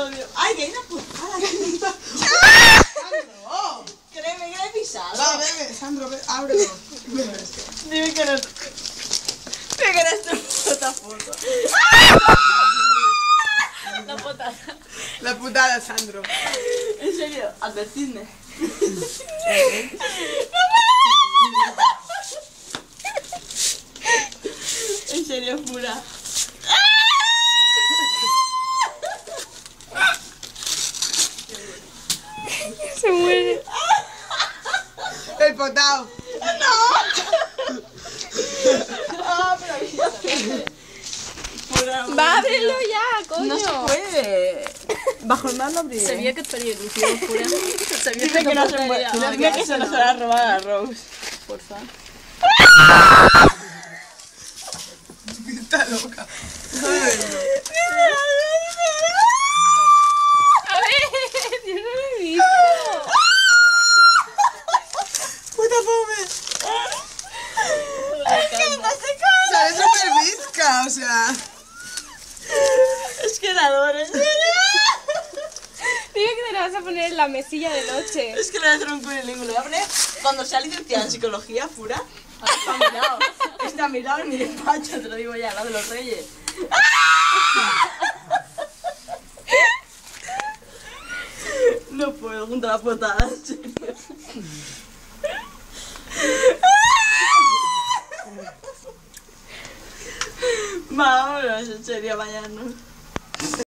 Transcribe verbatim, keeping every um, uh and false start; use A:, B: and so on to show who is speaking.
A: odio. ¡Ay, que hay una portada aquí! ¡Sandro! Créeme que la he pisado.
B: Va, bebe, Sandro, bebe, ábrelo. Bebe esto.
A: Dime que no. Dime que no es tu puta foto. La putada.
B: La putada, Sandro.
A: En serio, advertidme. En serio, pura.
C: Se muere.
B: El potao.
A: Ah, pero avísame. Pura.
C: Va, ábrelo ya, coño.
A: No se puede. Bajo el mar no abriré.
C: Sabía que estaría ilusión, pura. Sabía
A: Dice que no se puede. Dime que se nos hará robar a Rose. Porfa.
B: Está loca.
C: A ver, yo no lo he visto.
B: Puta fome.
A: Es que no se cae.
B: Sale súper visca, o sea.
A: Es que la adoro, en serio.
C: Dime que te la vas a poner en la mesilla de noche.
A: Es que le voy a hacer un cunilingus. Le voy a poner cuando sea licenciada en psicología pura. Está a mi lado. Está a mi lado en mi despacho, te lo digo ya, la de los reyes. No puedo, junto a las portadas, en serio. Vámonos, en serio, vayan.